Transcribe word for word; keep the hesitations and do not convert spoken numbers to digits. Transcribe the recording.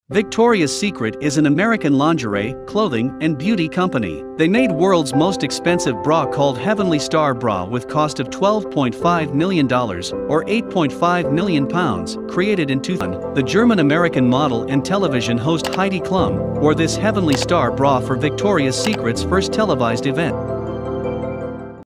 Victoria's Secret is an American lingerie, clothing, and beauty company. They made world's most expensive bra called Heavenly Star Bra with cost of twelve point five million dollars or eight point five million pounds, created in two thousand. The German-American model and television host Heidi Klum wore this Heavenly Star Bra for Victoria's Secret's first televised event.